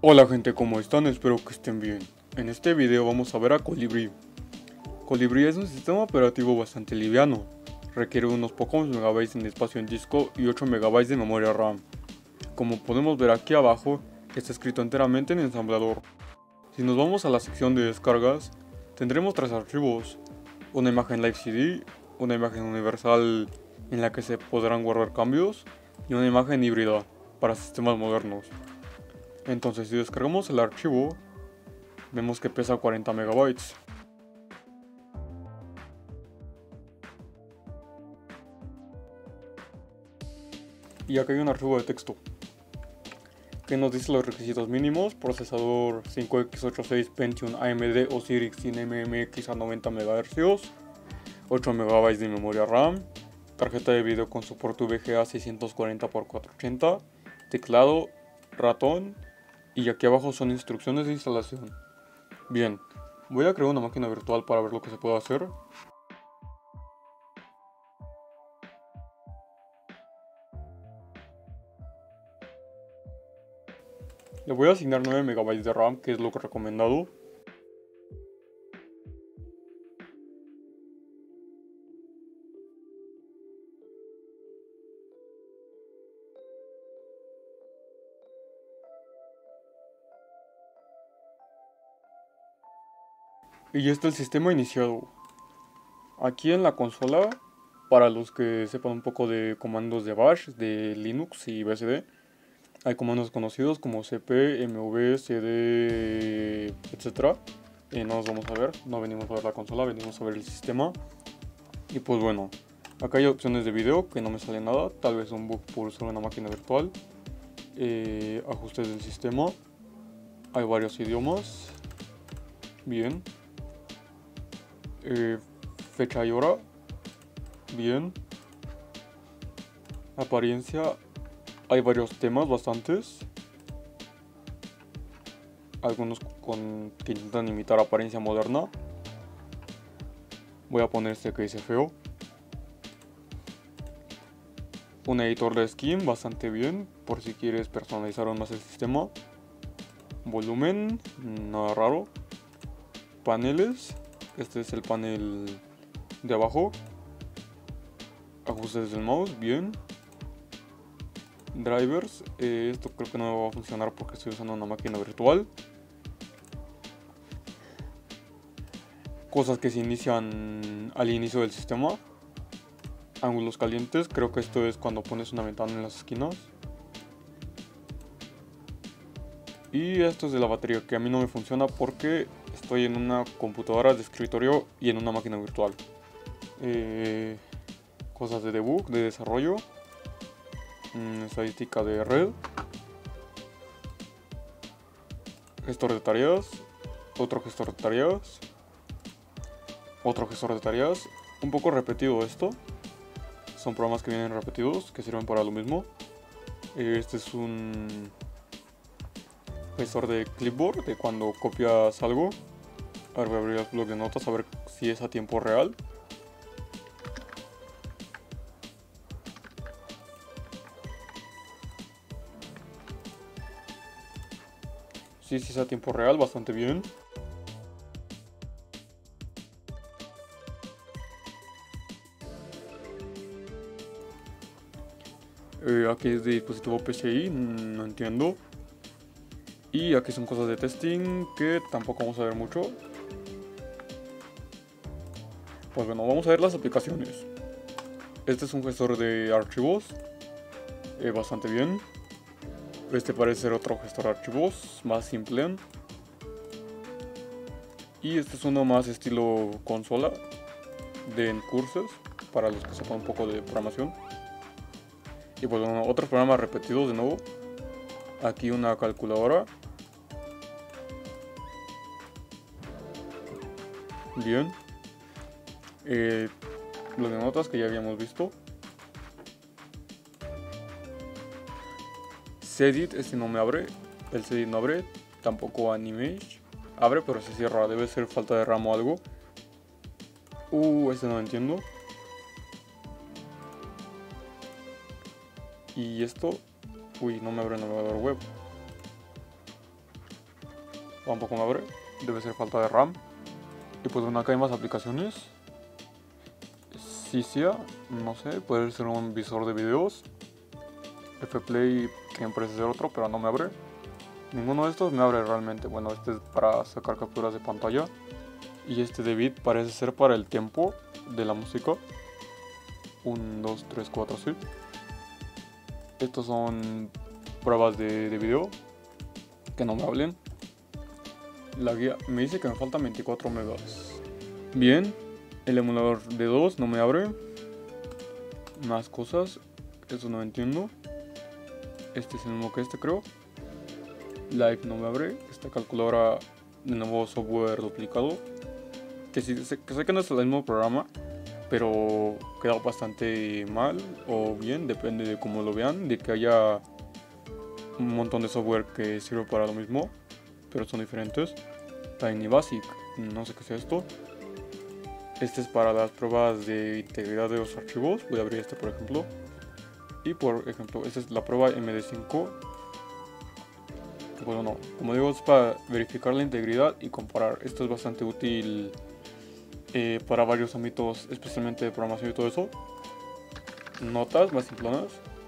Hola gente, ¿cómo están? Espero que estén bien. En este video vamos a ver a Colibri. Colibri es un sistema operativo bastante liviano. Requiere unos pocos megabytes en espacio en disco y 8 megabytes de memoria RAM. Como podemos ver aquí abajo, está escrito enteramente en ensamblador. Si nos vamos a la sección de descargas, tendremos 3 archivos. Una imagen Live CD, una imagen universal en la que se podrán guardar cambios y una imagen híbrida para sistemas modernos. Entonces si descargamos el archivo, vemos que pesa 40 megabytes. Y acá hay un archivo de texto que nos dice los requisitos mínimos: procesador 5x86 Pentium AMD o Cyrix sin MMX a 90 MHz, 8 MB de memoria RAM, tarjeta de video con soporte VGA 640x480, teclado, ratón, y aquí abajo son instrucciones de instalación. Bien, voy a crear una máquina virtual para ver lo que se puede hacer. Le voy a asignar 9 MB de RAM, que es lo que recomendado. Y ya está el sistema iniciado. Aquí en la consola, para los que sepan un poco de comandos de bash, de Linux y BSD, hay comandos conocidos como cp, mv, cd, etc. No los vamos a ver, no venimos a ver la consola, venimos a ver el sistema. Y pues bueno, acá hay opciones de video que no me sale nada, tal vez un bug por usar una máquina virtual. Ajustes del sistema, hay varios idiomas. Bien. Fecha y hora, bien. Apariencia, hay varios temas, bastantes. Algunos que intentan imitar apariencia moderna. Voy a poner este que dice feo. Un editor de skin, bastante bien, por si quieres personalizar aún más el sistema. Volumen, nada raro. Paneles, este es el panel de abajo. Ajustes del mouse, bien. Drivers, esto creo que no va a funcionar porque estoy usando una máquina virtual. Cosas que se inician al inicio del sistema. Ángulos calientes, creo que esto es cuando pones una ventana en las esquinas. Y esto es de la batería, que a mí no me funciona porque estoy en una computadora de escritorio y en una máquina virtual. Cosas de debug, de desarrollo. Estadística de red. Gestor de tareas. Otro gestor de tareas. Otro gestor de tareas. Un poco repetido esto. Son programas que vienen repetidos, que sirven para lo mismo. Este es un gestor de clipboard, de cuando copias algo. Ahora voy a abrir el blog de notas a ver si es a tiempo real. Sí, es a tiempo real, bastante bien. Aquí es de dispositivo PCI, no entiendo. Y aquí son cosas de testing que tampoco vamos a ver mucho. Pues bueno, vamos a ver las aplicaciones. Este es un gestor de archivos, bastante bien. Este parece ser otro gestor de archivos, más simple. Y este es uno más estilo consola, de Ncurses, para los que sepan un poco de programación. Y pues bueno, otros programas repetidos de nuevo. Aquí una calculadora. Bien. Los de notas que ya habíamos visto. Cedit, este no me abre. El Cedit no abre. Tampoco Animage. Abre pero se cierra. Debe ser falta de RAM o algo. Este no lo entiendo. Y esto. Uy, no me abre el navegador web. Tampoco me abre. Debe ser falta de RAM. Y pues bueno, acá hay más aplicaciones. Sisia, no sé, puede ser un visor de videos. Fplay, que me parece ser otro, pero no me abre. Ninguno de estos me abre realmente. Bueno, este es para sacar capturas de pantalla. Y este de bit parece ser para el tiempo de la música. 1, 2, 3, 4, sí. Estos son pruebas de video. Que no me hablen. La guía me dice que me faltan 24 megas. Bien. El emulador de 2 no me abre. Más cosas. Eso no entiendo. Este es el mismo que este, creo. Live no me abre. Esta calculadora de nuevo software duplicado. Que sí, sé que no es el mismo programa, pero queda bastante mal o bien, depende de cómo lo vean. De que haya un montón de software que sirve para lo mismo, pero son diferentes. Tiny Basic, no sé qué es esto. Este es para las pruebas de integridad de los archivos. Voy a abrir este, por ejemplo. Y por ejemplo, esta es la prueba MD5. Bueno, no, como digo, es para verificar la integridad y comparar. Esto es bastante útil para varios ámbitos, especialmente de programación y todo eso. Notas más simplonas.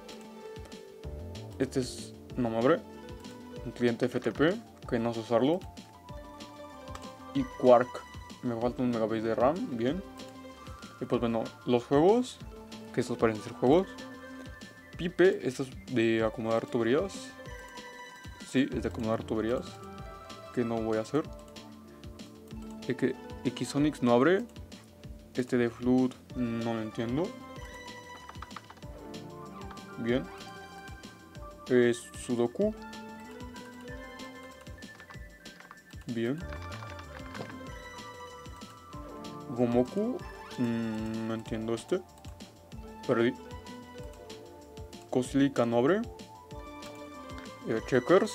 Este es, no me abre. Un cliente FTP, que no sé usarlo. Y Quark, me falta un megabyte de RAM, bien. Y pues bueno, los juegos, que estos parecen ser juegos. Pipe, esto es de acomodar tuberías. Sí, es de acomodar tuberías, que no voy a hacer. Xonix no abre. Este de Flood no lo entiendo. Bien. Es Sudoku. Bien. Gomoku. No entiendo este. Perdí. Cosilica no abre. Checkers.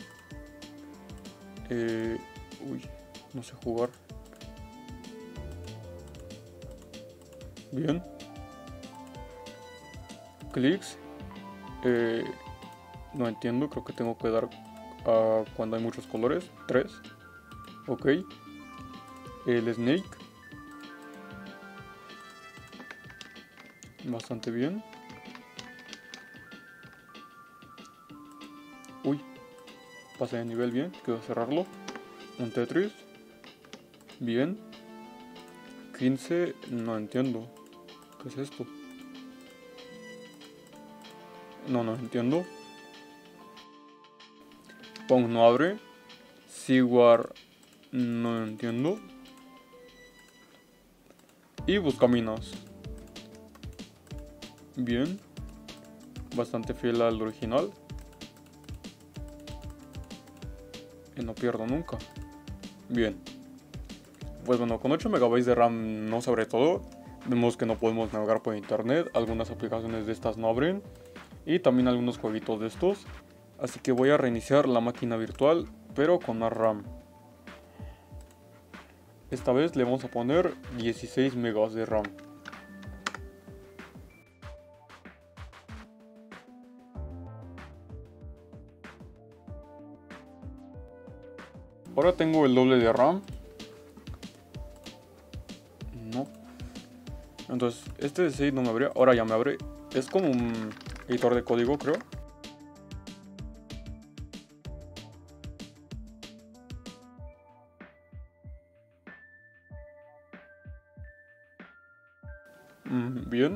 Uy, no sé jugar. Bien. Clicks. No entiendo, creo que tengo que dar a cuando hay muchos colores. 3. Ok. El Snake. Bastante bien. Uy. Pasé de nivel bien. Quiero cerrarlo. Un Tetris. Bien. 15. No entiendo. ¿Qué es esto? No entiendo. Pong no abre. Seawar no entiendo. Y Buscaminas. Bien. Bastante fiel al original. Y no pierdo nunca. Bien. Pues bueno, con 8 MB de RAM no sobre todo. Vemos que no podemos navegar por internet. Algunas aplicaciones de estas no abren. Y también algunos jueguitos de estos. Así que voy a reiniciar la máquina virtual, pero con más RAM. Esta vez le vamos a poner 16 MB de RAM. Ahora tengo el doble de RAM. No. Entonces, este de 6 no me abría. Ahora ya me abre. Es como un editor de código, creo. Bien.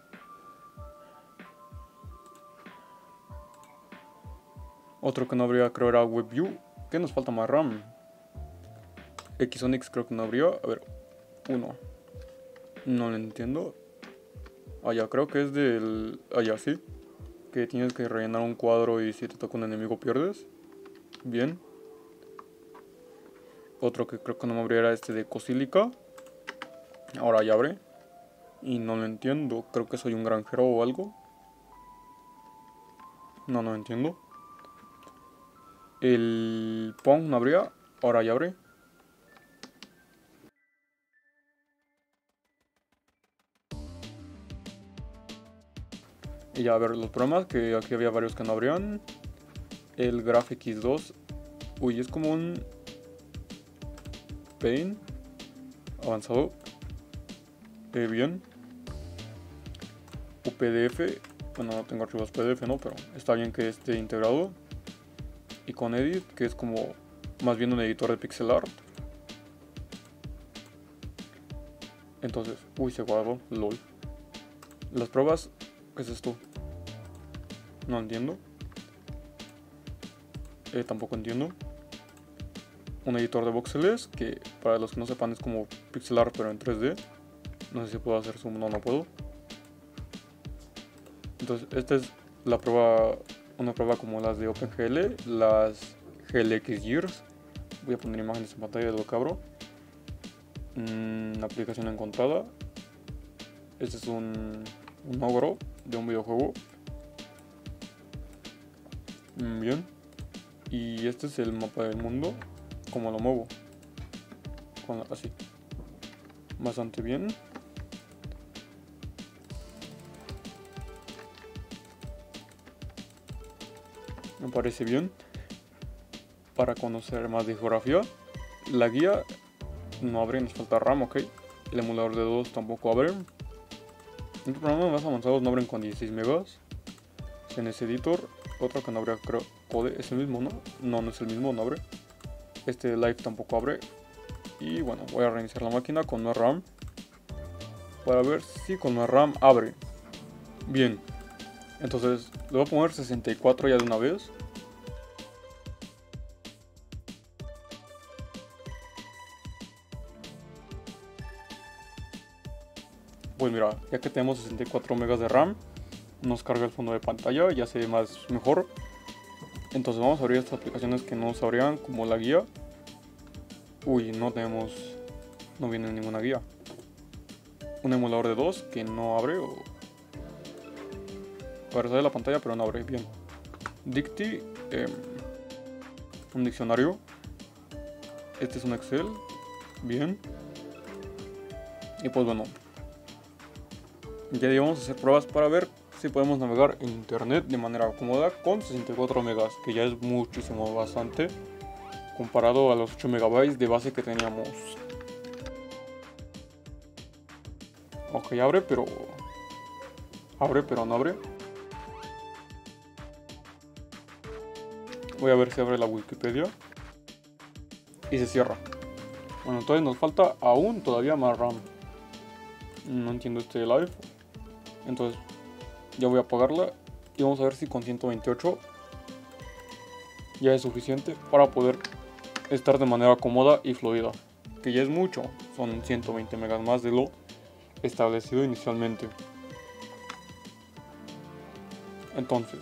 Otro que no abría creo era WebView. ¿Qué nos falta más RAM? Xonix creo que no abrió. A ver, 1. No lo entiendo. Ya creo que es del... ya sí. Que tienes que rellenar un cuadro y si te toca un enemigo pierdes. Bien. Otro que creo que no me abrió era este de Cosilica. Ahora ya abre. Y no lo entiendo. Creo que soy un granjero o algo. No entiendo. El Pong no abría. Ahora ya abre. Y ya a ver los programas, que aquí había varios que no abrían. El Graphics 2. Uy, es como un Paint avanzado. Bien. UPDF. Bueno, no tengo archivos PDF, ¿no? Pero está bien que esté integrado. Y con Edit, que es como más bien un editor de pixel art. Entonces, uy, se guardó, lol. Las pruebas, ¿qué es esto? No entiendo. Tampoco entiendo. Un editor de voxeles, que para los que no sepan es como pixel art pero en 3D. No sé si puedo hacer zoom, no puedo. Entonces, esta es la prueba, una prueba como las de OpenGL, las GLX Gears. Voy a poner imágenes en pantalla de lo que abro. Aplicación encontrada. Este es un ogro de un videojuego. Bien. Y este es el mapa del mundo. Como lo muevo. Así. Bastante bien. Me parece bien. Para conocer más de geografía. La guía no abre, nos falta RAM, ok. El emulador de 2 tampoco abre. Los programas más avanzados no abren con 16 megas. CNS Editor, otro que no abre, creo, Code, es el mismo, ¿no? No es el mismo, no abre. Este Live tampoco abre. Y bueno, voy a reiniciar la máquina con más RAM. Para ver si con más RAM abre. Bien. Entonces, le voy a poner 64 ya de una vez. Pues mira, ya que tenemos 64 megas de RAM, nos carga el fondo de pantalla, ya se ve mejor. Entonces vamos a abrir estas aplicaciones que no nos abrían, como la guía. Uy, no viene ninguna guía. Un emulador de 2 que no abre o... A ver, sale la pantalla pero no abre, bien. Dicty, un diccionario. Este es un Excel, bien. Y pues bueno, ya íbamos a hacer pruebas para ver si podemos navegar en internet de manera cómoda con 64 megas, que ya es muchísimo, bastante, comparado a los 8 megabytes de base que teníamos. Ok, abre pero no abre. Voy a ver si abre la Wikipedia. Y se cierra. Bueno, entonces nos falta aún todavía más RAM. No entiendo este live. Entonces ya voy a apagarla. Y vamos a ver si con 128 ya es suficiente para poder estar de manera cómoda y fluida. Que ya es mucho. Son 120 megas más de lo establecido inicialmente. Entonces,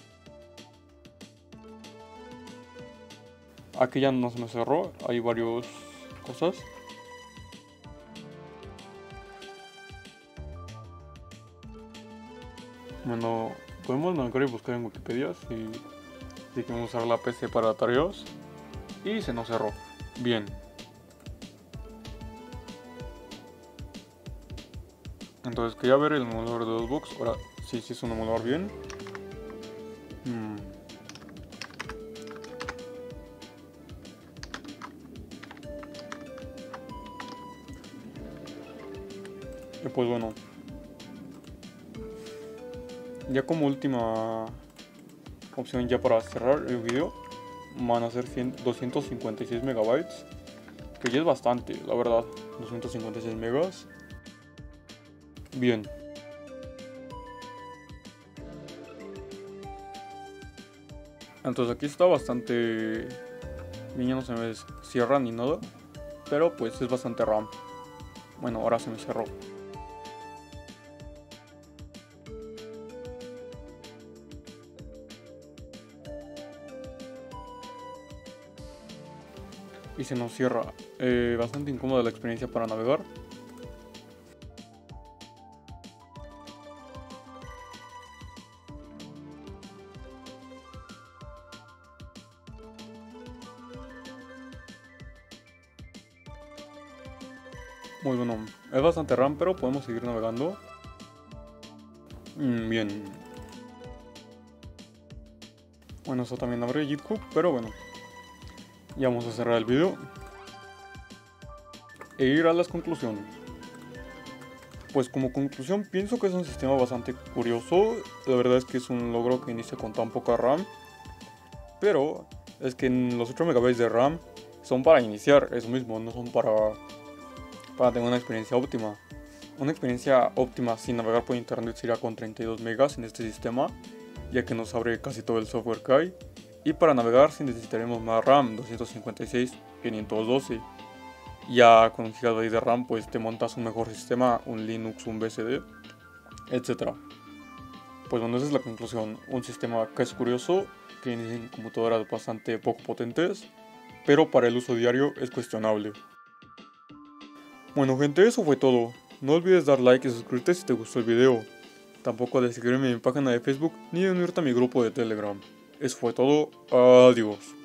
aquí ya no se me cerró, hay varias cosas. Bueno, podemos navegar y buscar en Wikipedia si queremos usar la PC para tareas. Y se nos cerró. Bien. Entonces quería ver el emulador de DOSBox. Ahora sí es un emulador bien. Y pues bueno, ya como última opción ya para cerrar el video, van a ser 256 megabytes, que ya es bastante, la verdad. 256 megas. Bien. Entonces aquí está bastante bien, ya no se me cierra ni nada, pero pues es bastante RAM. Bueno, ahora se me cerró. Y se nos cierra. Bastante incómoda la experiencia para navegar. Muy bueno, es bastante RAM, pero podemos seguir navegando. Bien. Bueno, eso también abre GitHub, pero bueno. Ya vamos a cerrar el video. e ir a las conclusiones. Pues como conclusión pienso que es un sistema bastante curioso, la verdad es que es un logro que inicia con tan poca RAM, pero es que los 8 MB de RAM son para iniciar, eso mismo, no son para tener una experiencia óptima. Una experiencia óptima sin navegar por internet sería con 32 megas en este sistema, ya que nos abre casi todo el software que hay, y para navegar sí necesitaremos más RAM, 256, 512. Ya con un GB de RAM pues te montas un mejor sistema, un Linux, un BSD, etc. Pues bueno, esa es la conclusión, un sistema que es curioso, que inicia en computadoras bastante poco potentes, pero para el uso diario es cuestionable. Bueno gente, eso fue todo. No olvides dar like y suscribirte si te gustó el video. Tampoco de seguirme en mi página de Facebook ni de unirte a mi grupo de Telegram. Eso fue todo, adiós.